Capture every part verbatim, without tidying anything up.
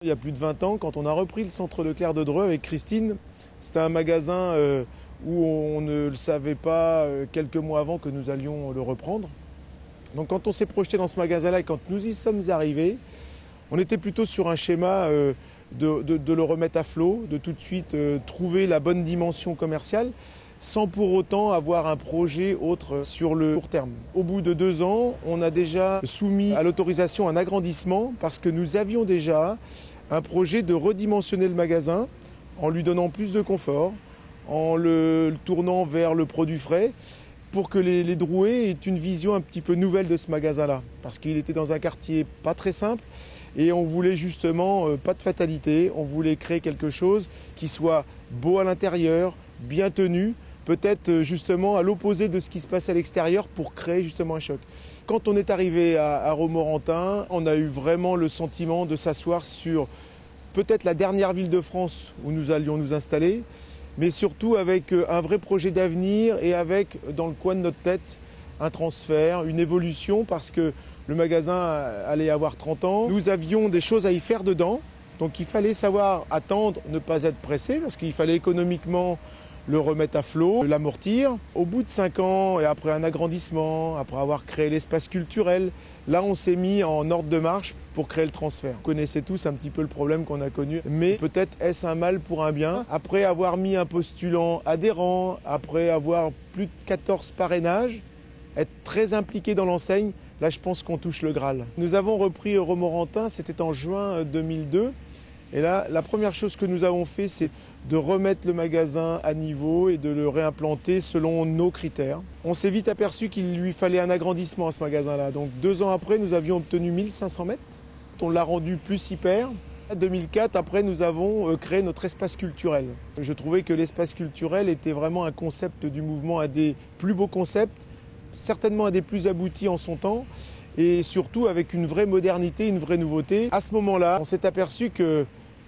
Il y a plus de vingt ans, quand on a repris le centre Leclerc de Dreux avec Christine, c'était un magasin euh, où on ne le savait pas euh, quelques mois avant que nous allions le reprendre. Donc quand on s'est projeté dans ce magasin-là et quand nous y sommes arrivés, on était plutôt sur un schéma euh, de, de, de le remettre à flot, de tout de suite euh, trouver la bonne dimension commerciale, sans pour autant avoir un projet autre sur le court terme. Au bout de deux ans, on a déjà soumis à l'autorisation un agrandissement parce que nous avions déjà un projet de redimensionner le magasin en lui donnant plus de confort, en le, le tournant vers le produit frais, pour que les, les Drouais aient une vision un petit peu nouvelle de ce magasin-là. Parce qu'il était dans un quartier pas très simple et on voulait justement euh, pas de fatalité, on voulait créer quelque chose qui soit beau à l'intérieur, bien tenu, peut-être justement à l'opposé de ce qui se passe à l'extérieur pour créer justement un choc. Quand on est arrivé à, à Romorantin, on a eu vraiment le sentiment de s'asseoir sur peut-être la dernière ville de France où nous allions nous installer, mais surtout avec un vrai projet d'avenir et avec, dans le coin de notre tête, un transfert, une évolution, parce que le magasin allait avoir trente ans. Nous avions des choses à y faire dedans, donc il fallait savoir attendre, ne pas être pressé, parce qu'il fallait économiquement le remettre à flot, l'amortir. Au bout de cinq ans, et après un agrandissement, après avoir créé l'espace culturel, là on s'est mis en ordre de marche pour créer le transfert. Vous connaissez tous un petit peu le problème qu'on a connu, mais peut-être est-ce un mal pour un bien. Après avoir mis un postulant adhérent, après avoir plus de quatorze parrainages, être très impliqué dans l'enseigne, là je pense qu'on touche le Graal. Nous avons repris Romorantin, c'était en juin deux mille deux. Et là, la première chose que nous avons fait, c'est de remettre le magasin à niveau et de le réimplanter selon nos critères. On s'est vite aperçu qu'il lui fallait un agrandissement à ce magasin-là. Donc deux ans après, nous avions obtenu mille cinq cents mètres. On l'a rendu plus hyper. En deux mille quatre, après, nous avons créé notre espace culturel. Je trouvais que l'espace culturel était vraiment un concept du mouvement, un des plus beaux concepts, certainement un des plus aboutis en son temps, et surtout avec une vraie modernité, une vraie nouveauté. À ce moment-là, on s'est aperçu que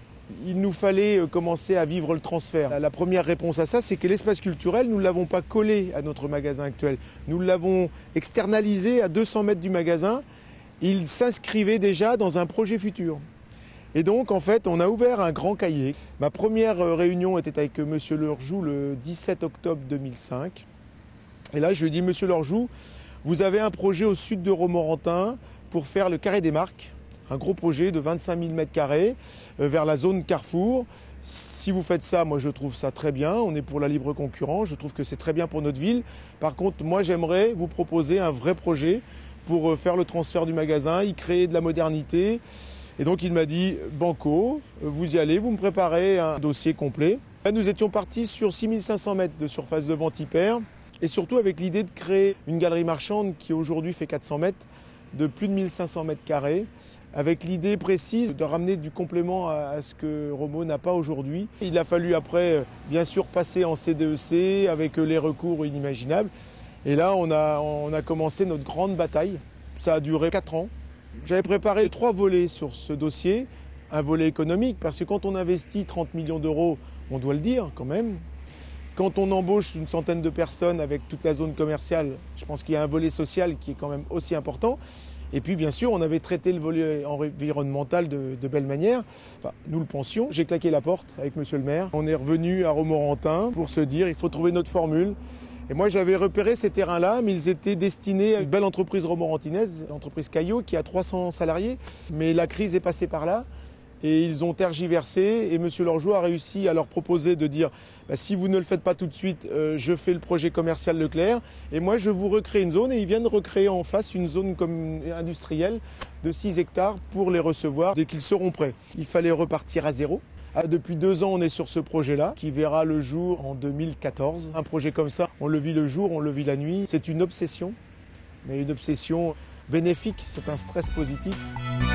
il nous fallait commencer à vivre le transfert. La première réponse à ça, c'est que l'espace culturel, nous ne l'avons pas collé à notre magasin actuel. Nous l'avons externalisé à deux cents mètres du magasin. Il s'inscrivait déjà dans un projet futur. Et donc, en fait, on a ouvert un grand cahier. Ma première réunion était avec M. Lurjou le dix-sept octobre deux mille cinq. Et là, je lui ai dit, M. Lurjou, vous avez un projet au sud de Romorantin pour faire le Carré des Marques. Un gros projet de vingt-cinq mille mètres carrés euh, vers la zone Carrefour. Si vous faites ça, moi je trouve ça très bien. On est pour la libre concurrence. Je trouve que c'est très bien pour notre ville. Par contre, moi j'aimerais vous proposer un vrai projet pour euh, faire le transfert du magasin, y créer de la modernité. Et donc il m'a dit, banco, vous y allez, vous me préparez un dossier complet. Là, nous étions partis sur six mille cinq cents mètres de surface de vente hyper. Et surtout avec l'idée de créer une galerie marchande qui aujourd'hui fait quatre cents mètres, de plus de mille cinq cents mètres carrés, avec l'idée précise de ramener du complément à ce que Romo n'a pas aujourd'hui. Il a fallu après, bien sûr, passer en C D E C avec les recours inimaginables. Et là, on a, on a commencé notre grande bataille. Ça a duré quatre ans. J'avais préparé trois volets sur ce dossier. Un volet économique, parce que quand on investit trente millions d'euros, on doit le dire quand même. Quand on embauche une centaine de personnes avec toute la zone commerciale, je pense qu'il y a un volet social qui est quand même aussi important. Et puis bien sûr, on avait traité le volet environnemental de, de belle manière. Enfin, nous le pensions. J'ai claqué la porte avec monsieur le maire. On est revenu à Romorantin pour se dire il faut trouver notre formule. Et moi, j'avais repéré ces terrains-là, mais ils étaient destinés à une belle entreprise romorantinaise, l'entreprise Caillot, qui a trois cents salariés. Mais la crise est passée par là. Et ils ont tergiversé et M. Lurjou a réussi à leur proposer de dire bah, si vous ne le faites pas tout de suite, euh, je fais le projet commercial Leclerc et moi je vous recrée une zone et ils viennent recréer en face une zone comme industrielle de six hectares pour les recevoir dès qu'ils seront prêts. Il fallait repartir à zéro. Ah, depuis deux ans, on est sur ce projet-là qui verra le jour en deux mille quatorze. Un projet comme ça, on le vit le jour, on le vit la nuit. C'est une obsession, mais une obsession bénéfique, c'est un stress positif.